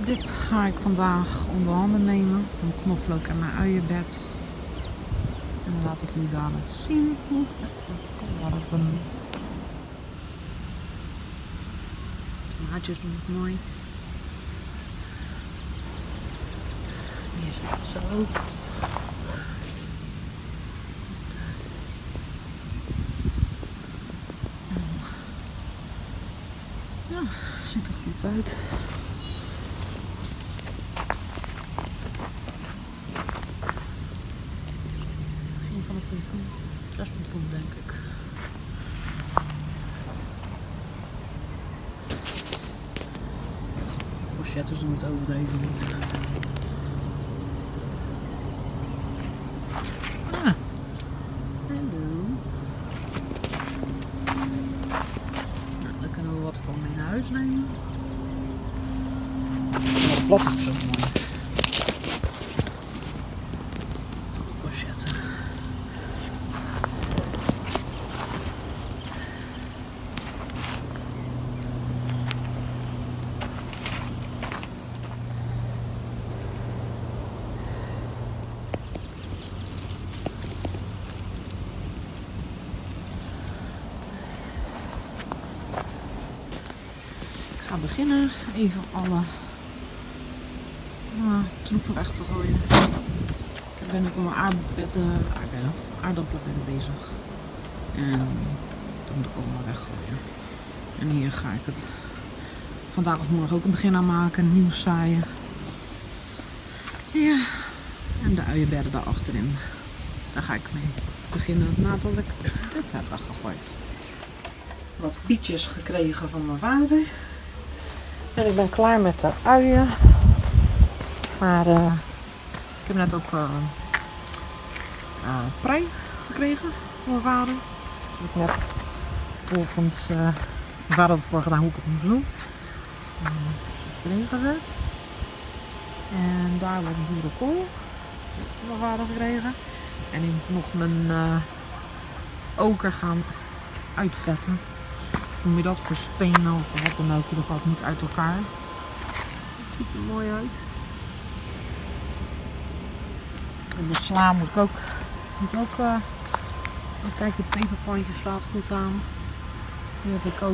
Dit ga ik vandaag onder handen nemen. Mijn knoflook en mijn uienbed. En dan laat ik jullie dadelijk zien hoe het is geworden. De maatjes doen het mooi. Hier is het zo. Ja, ziet er goed uit. Begin van de pompoen, flespompoen denk ik. Pochettes doen het overdreven niet. Ah, hallo. Nou, dan kunnen we wat van mee naar huis nemen. Het blad is zo mooi. Van de pochetten. Ik ga beginnen even alle troepen weg te gooien. Ik ben ook met mijn aardappelbedden bezig. En dat moet ik allemaal weggooien. En hier ga ik het vandaag of morgen ook een begin aan maken. Nieuw zaaien. Ja. En de uienbedden daar achterin. Daar ga ik mee beginnen nadat ik dit heb weggegooid. Wat bietjes gekregen van mijn vader. En ik ben klaar met de uien. Maar ik heb net ook prei gekregen van mijn vader. Dus ik heb net volgens mijn vader het voor gedaan hoe ik het moest doen. Ik heb het erin gezet. En daar wordt boerenkool van mijn vader gekregen. En ik moet nog mijn oker gaan uitvetten. Noem je dat? Verspenen of wat dan ook. Dat gaat niet uit elkaar. Het ziet er mooi uit. En de sla moet ik ook. Kijk, de peperplantjes slaat goed aan. Die heb ik ook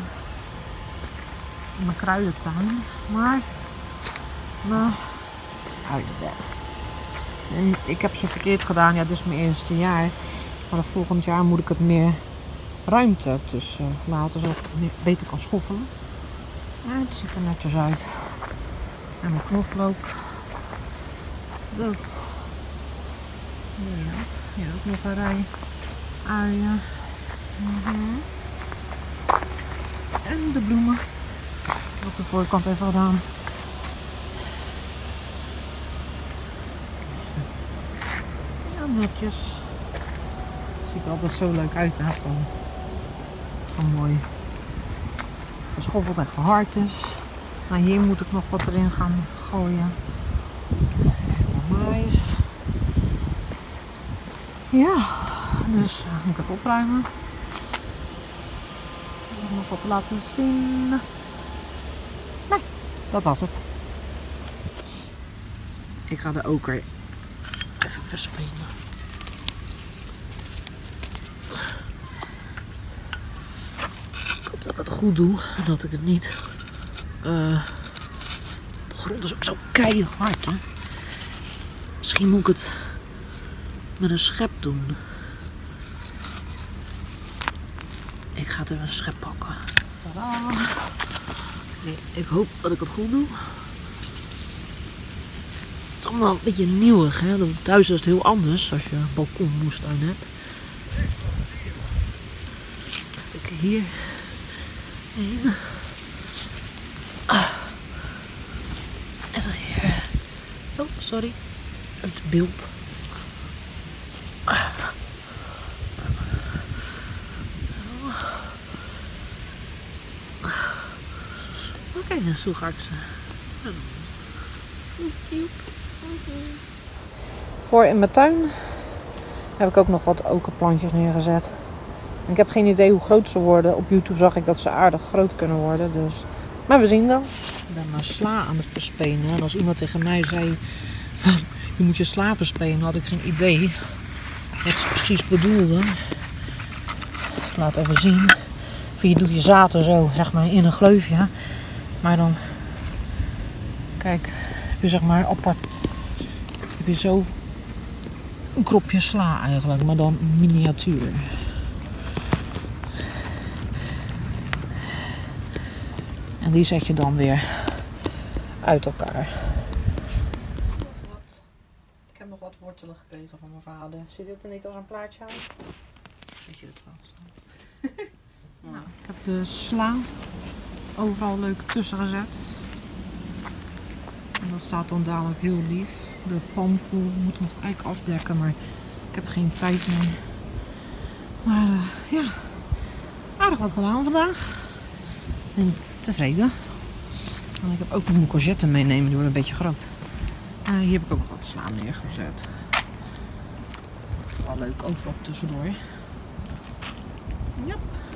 in mijn kruidentuin. Maar mijn uienbed. En ik heb ze verkeerd gedaan. Ja, dit is mijn eerste jaar. Maar volgend jaar moet ik het meer ruimte tussen laten, zodat ik het beter kan schoffelen. Ja, het ziet er netjes uit. En mijn knoflook. Dus ja, hier ook nog een rij uien. En de bloemen. Op de voorkant even gedaan. Ja, netjes. Ziet er altijd zo leuk uit als dan gewoon mooi geschoffeld en gehard is. Maar hier moet ik nog wat erin gaan gooien. De mais. Ja, dus moet ik even opruimen. Nog wat te laten zien. Nee, dat was het. Ik ga de oker even verspelen. Dat ik het goed doe en dat ik het niet. De grond is ook zo keihard, hè. Misschien moet ik het met een schep doen. Ik ga er een schep pakken. Tadaa! Nee, ik hoop dat ik het goed doe. Het is allemaal een beetje nieuwig, hè. Thuis is het heel anders als je een balkonmoestuin hebt. Kijk hier. En dan hier. Oh, sorry. Het beeld. Oké, dan zo ga ik ze. Voor in mijn tuin heb ik ook nog wat okerplantjes neergezet. Ik heb geen idee hoe groot ze worden. Op YouTube zag ik dat ze aardig groot kunnen worden. Dus Maar we zien dan. Ik ben sla aan het verspenen. En als iemand tegen mij zei, je moet je sla verspenen, had ik geen idee wat ze precies bedoelde. Ik laat even zien. Je doet je zaad zo, zeg maar, in een gleufje. Maar dan, kijk, heb je zeg maar apart, heb je zo een kropje sla eigenlijk, maar dan miniatuur. En die zet je dan weer uit elkaar. Ik heb nog wat wortelen gekregen van mijn vader. Ziet het er niet als een plaatje uit? Weet je het trouwens? Nou, ik heb de sla overal leuk tussen gezet. En dat staat dan dadelijk heel lief. De palmkool moet ik nog eigenlijk afdekken, maar ik heb geen tijd meer. Maar ja, aardig wat gedaan vandaag. En tevreden. En ik heb ook nog mijn courgette meenemen, die worden een beetje groot. Hier heb ik ook nog wat sla neergezet. Dat is wel leuk, overal tussendoor. Ja.